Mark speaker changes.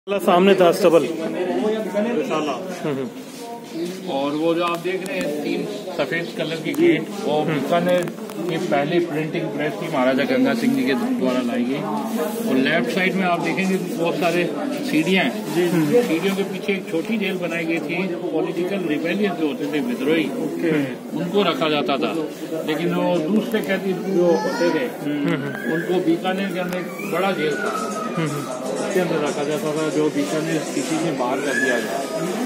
Speaker 1: सामने था स्टबल।
Speaker 2: और वो जो आप देख रहे हैं 3 सफेद कलर की गेट, वो बीकानेर की पहली प्रिंटिंग प्रेस थी महाराजा गंगा सिंह जी के द्वारा लाई गई। और लेफ्ट साइड में आप देखेंगे बहुत सारे सीढ़ियां हैं। सीढ़ियों के पीछे एक छोटी जेल बनाई गई थी। पॉलिटिकल रिबेलियन जो होते थे, विद्रोही, उनको रखा जाता था। लेकिन वो दूसरे कैदी जो होते थे उनको बीकानेर के अंदर एक बड़ा जेल था, उसके अंदर रखा जाता था, जो बीकानेर सिटी से बाहर कर दिया गया।